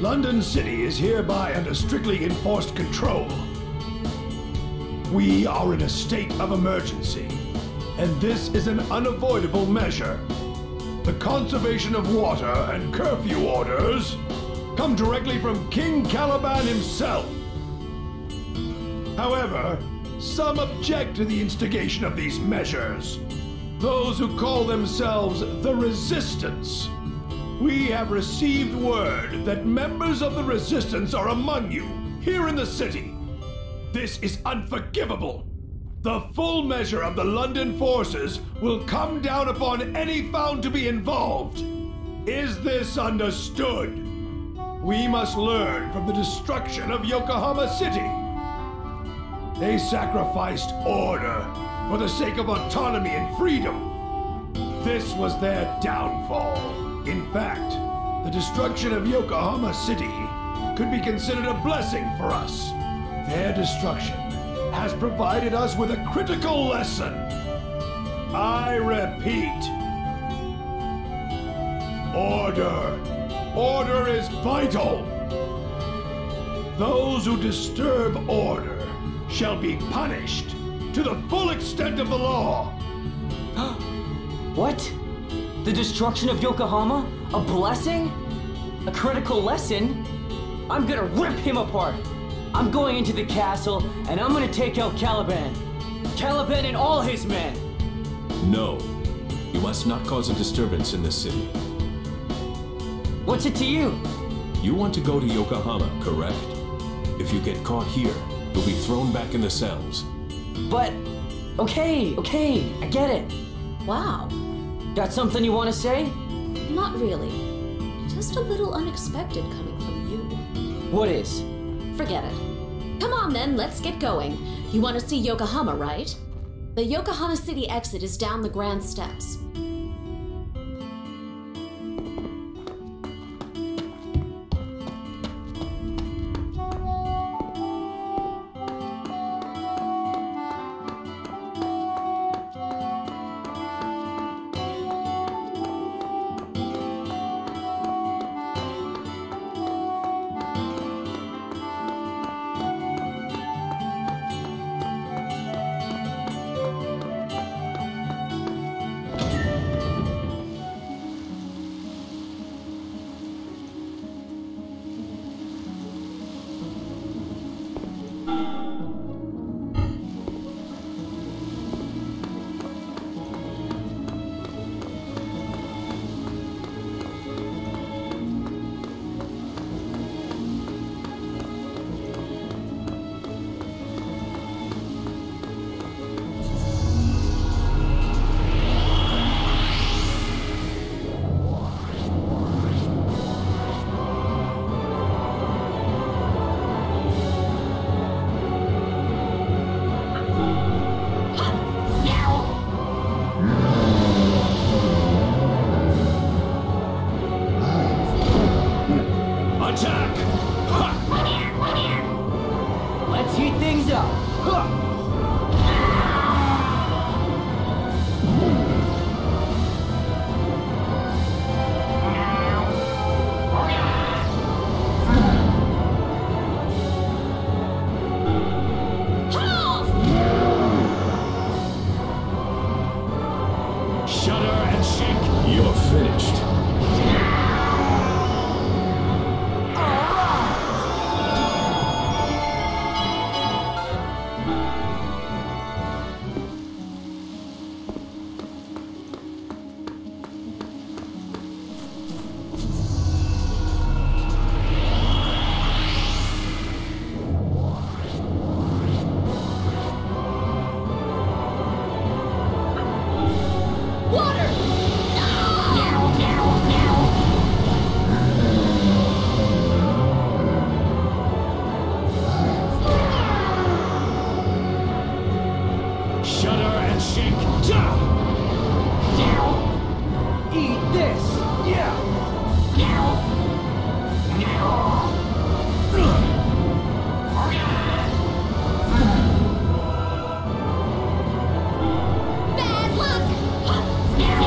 London City is hereby under strictly enforced control. We are in a state of emergency, and this is an unavoidable measure. The conservation of water and curfew orders come directly from King Caliban himself. However, some object to the instigation of these measures. Those who call themselves the Resistance. We have received word that members of the Resistance are among you, here in the city. This is unforgivable. The full measure of the London forces will come down upon any found to be involved. Is this understood? We must learn from the destruction of Yokohama City. They sacrificed order for the sake of autonomy and freedom. This was their downfall. In fact, the destruction of Yokohama City could be considered a blessing for us. Their destruction has provided us with a critical lesson. I repeat, order. Order is vital. Those who disturb order shall be punished to the full extent of the law. What? The destruction of Yokohama? A blessing? A critical lesson? I'm gonna rip him apart. I'm going into the castle, and I'm gonna take out Caliban. Caliban and all his men! No. You must not cause a disturbance in this city. What's it to you? You want to go to Yokohama, correct? If you get caught here, you'll be thrown back in the cells. But... Okay, I get it. Wow. Got something you want to say? Not really. Just a little unexpected coming from you. What is? Forget it. Come on then, let's get going. You want to see Yokohama, right? The Yokohama City exit is down the grand steps. Let's heat things up. Shudder and shake. You're finished. Shudder and shake. Eat this. Yeah. Bad luck!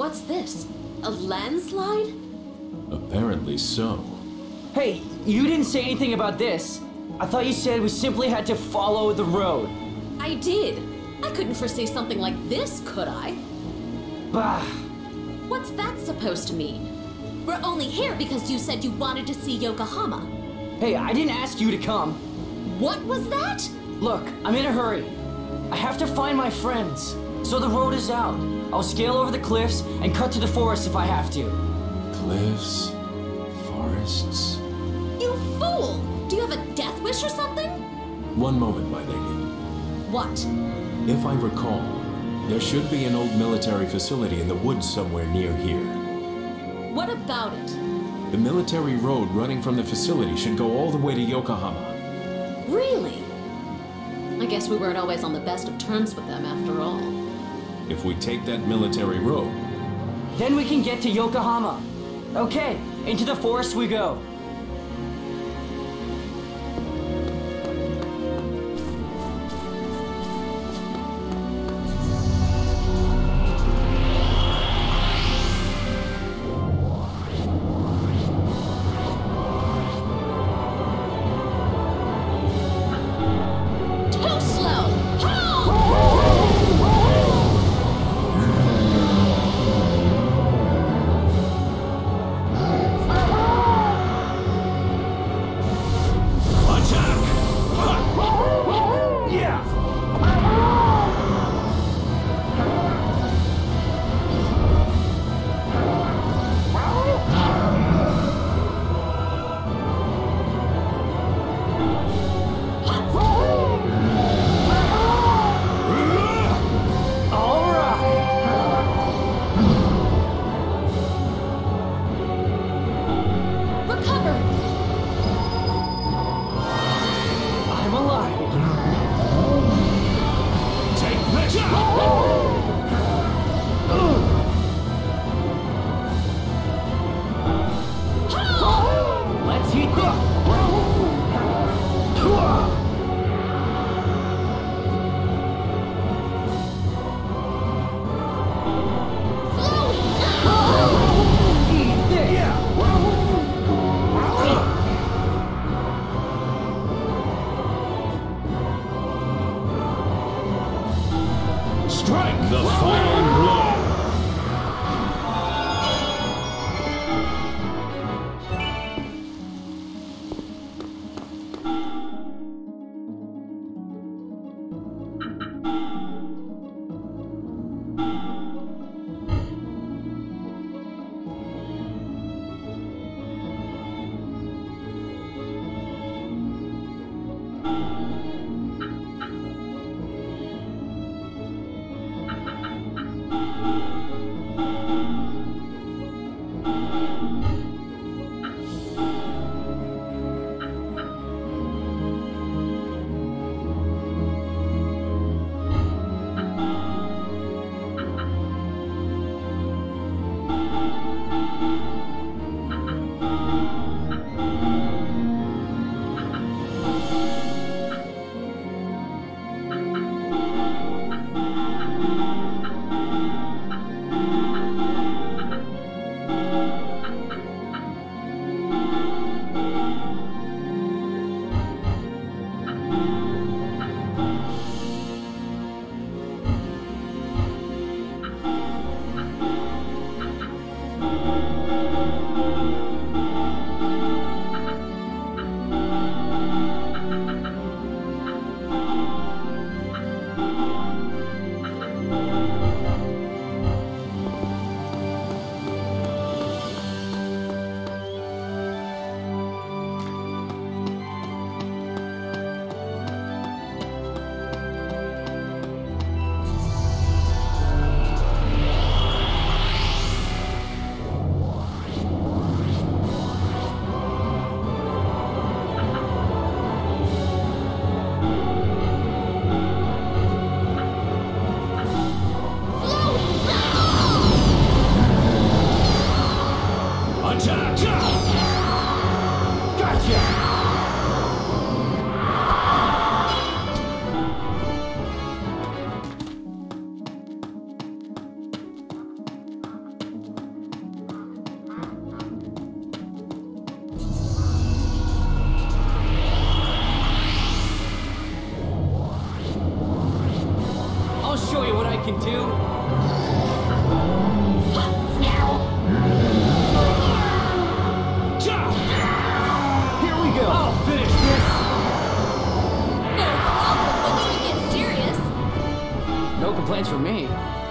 What's this? A landslide? Apparently so. Hey, you didn't say anything about this. I thought you said we simply had to follow the road. I did. I couldn't foresee something like this, could I? Bah. What's that supposed to mean? We're only here because you said you wanted to see Yokohama. Hey, I didn't ask you to come. What was that? Look, I'm in a hurry. I have to find my friends. So the road is out. I'll scale over the cliffs and cut to the forest if I have to. Cliffs, forests. You fool! Do you have a death wish or something? One moment, my lady. What? If I recall, there should be an old military facility in the woods somewhere near here. What about it? The military road running from the facility should go all the way to Yokohama. Really? I guess we weren't always on the best of terms with them after all. If we take that military road, Then we can get to Yokohama. Okay, into the forest we go. Too slow! Recover! I'm alive. take this! Let's hit the... Eat this. Strike the final blow! plans for me.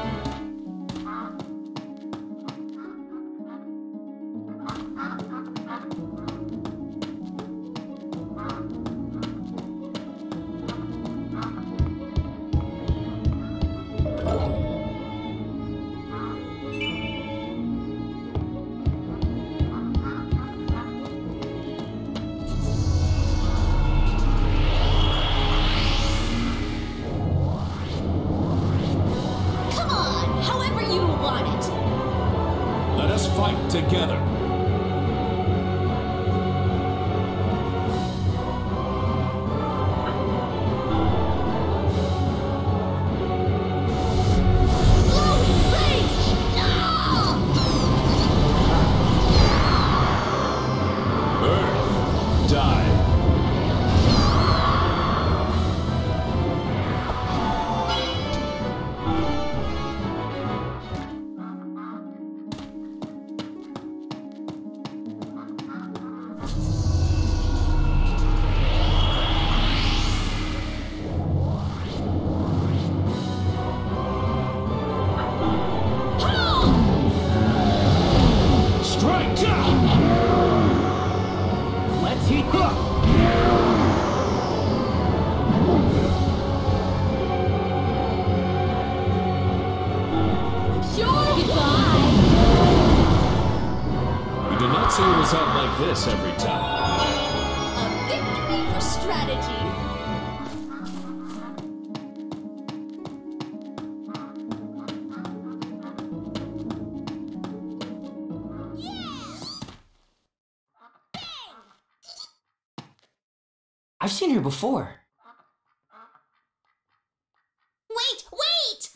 Come on, however you want it. Let us fight together. Burn. Die. Strike! Let's heat up. Sure, goodbye. We did not see a result like this every time. A victory for strategy. I've seen her before. Wait, wait!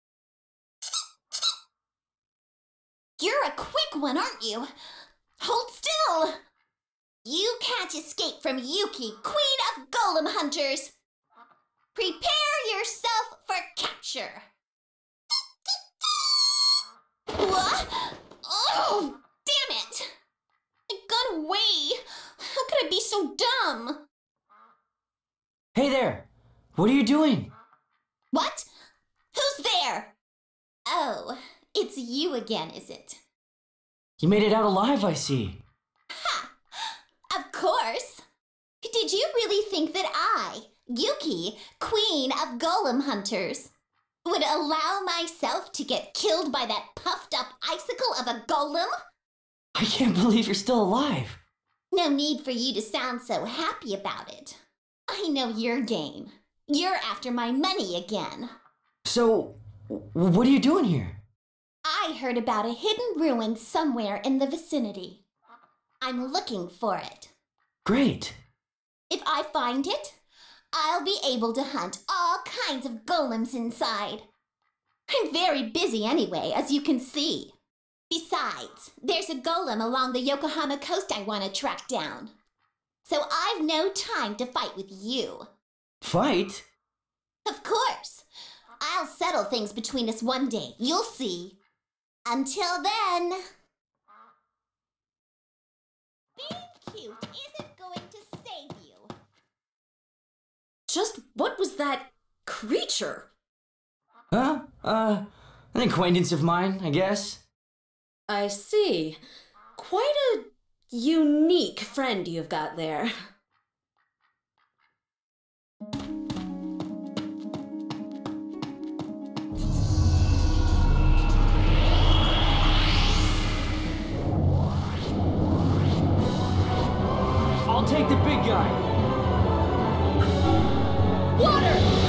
You're a quick one, aren't you? Hold still! You can't escape from Yuki, Queen of Golem Hunters! Prepare yourself for capture! What? Oh, damn it! I got away! How could I be so dumb? Hey there! What are you doing? What? Who's there? Oh, it's you again, is it? You made it out alive, I see. Ha! Of course! Did you really think that I, Yuki, Queen of Golem Hunters, would allow myself to get killed by that puffed up icicle of a golem? I can't believe you're still alive. No need for you to sound so happy about it. I know your game. You're after my money again. So, what are you doing here? I heard about a hidden ruin somewhere in the vicinity. I'm looking for it. Great. If I find it, I'll be able to hunt all kinds of golems inside. I'm very busy anyway, as you can see. Besides, there's a golem along the Yokohama coast I want to track down. So I've no time to fight with you. Fight? Of course. I'll settle things between us one day. You'll see. Until then... Being cute isn't going to save you. Just what was that creature? Huh? An acquaintance of mine, I guess. I see. Quite a unique friend you've got there. I'll take the big guy. Water!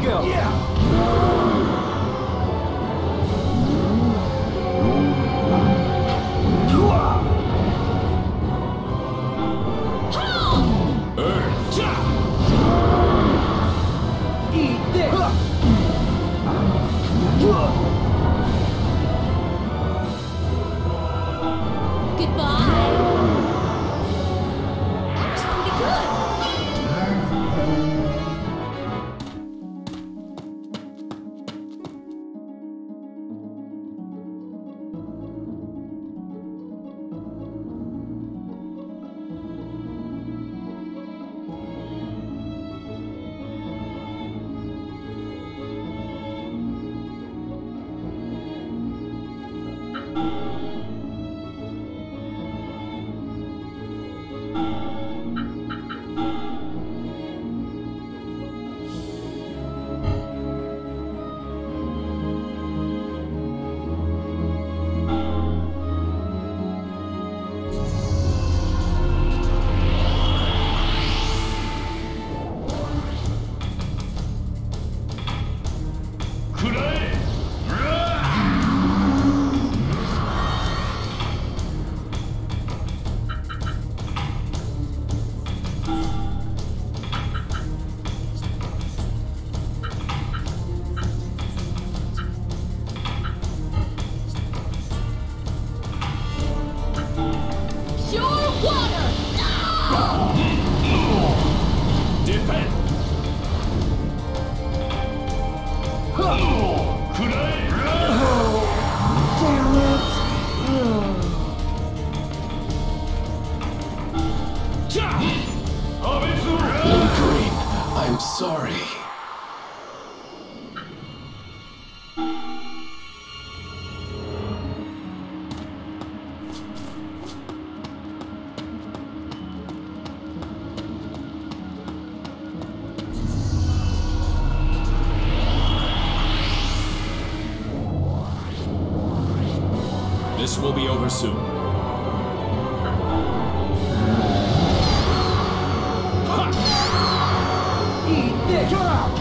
go. Eat this! Goodbye. That was pretty good. Pure water! Defend! Green, I'm sorry. This will be over soon. Eat this!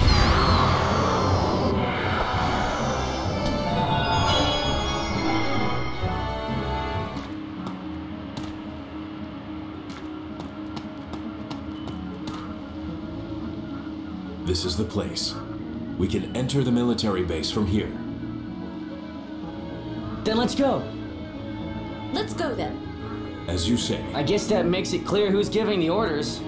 This is the place. We can enter the military base from here. Then let's go. Let's go then. As you say. I guess that makes it clear who's giving the orders.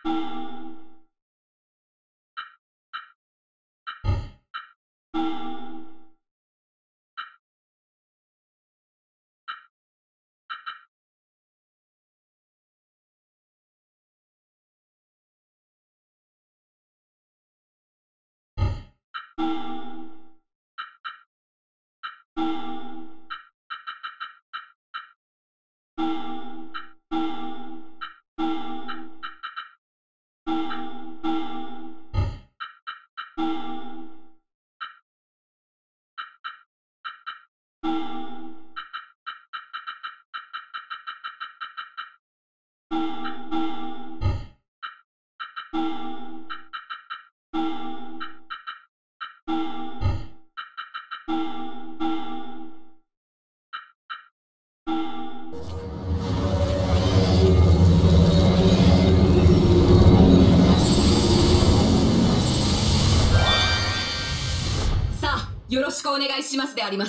さあ、よろしくお願いしますであります。